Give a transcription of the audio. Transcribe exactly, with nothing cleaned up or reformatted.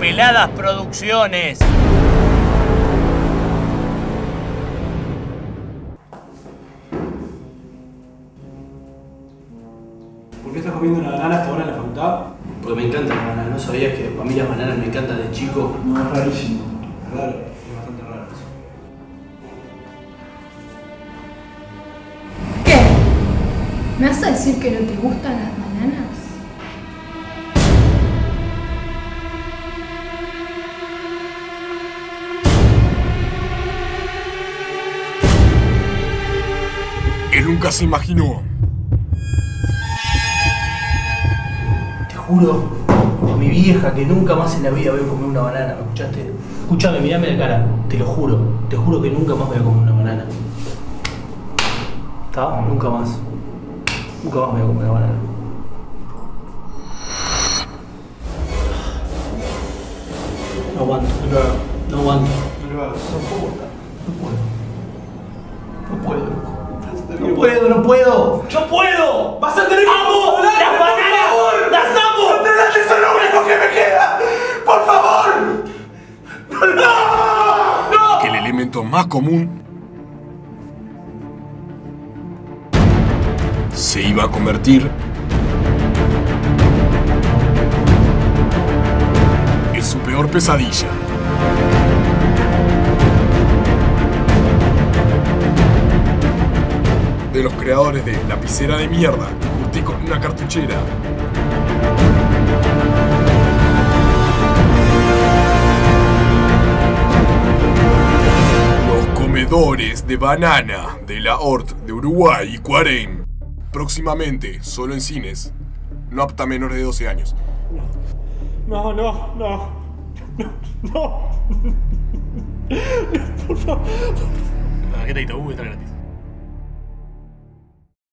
Peladas Producciones. ¿Por qué estás comiendo una banana hasta ahora en la facultad? Porque me encantan las bananas. ¿No sabías que a mí las bananas me encantan de chico? No, es rarísimo. Es raro. Es bastante raro eso. ¿Qué? ¿Me vas a decir que no te gustan las bananas? Él nunca se imaginó. Te juro a mi vieja que nunca más en la vida voy a comer una banana. ¿Me escuchaste? Escúchame, mirame la cara. Te lo juro. Te juro que nunca más voy a comer una banana. ¿Está? Nunca más. Nunca más voy a comer una banana. No aguanto. No lo hagas. No aguanto. No lo hagas. No puedo aguantar. No puedo. No puedo, loco. No puedo, no puedo. ¡Yo puedo! ¡Vas a tener que ¡Amo las bananas! ¡Las amo! ¡Eso es lo único que me queda! ¡Por favor! ¡No! ¡No! Que el elemento más común se iba a convertir en su peor pesadilla. De los creadores de Lapicera de Mierda y Curtí con una cartuchera. Los comedores de banana de la O R T de Uruguay y Cuareim. Próximamente, solo en cines. No apta a menores de doce años. No, no, no. No, no. No, por favor. La tarjeta de Itaú está gratis.